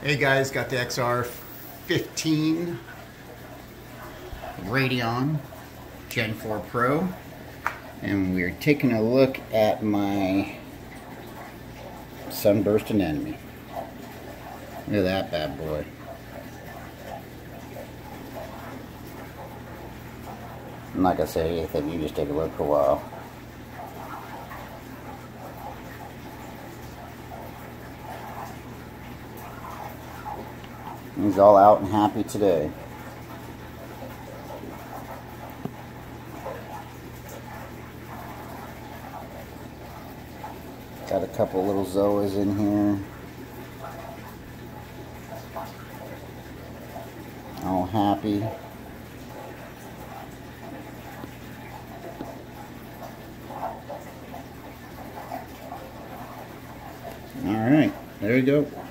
Hey guys, got the XR15 Radeon Gen 4 Pro, and we're taking a look at my Sunburst Anemone. Look at that bad boy. I'm not gonna say anything, you just take a look for a while. He's all out and happy today. Got a couple little zoas in here. All happy. All right, there you go.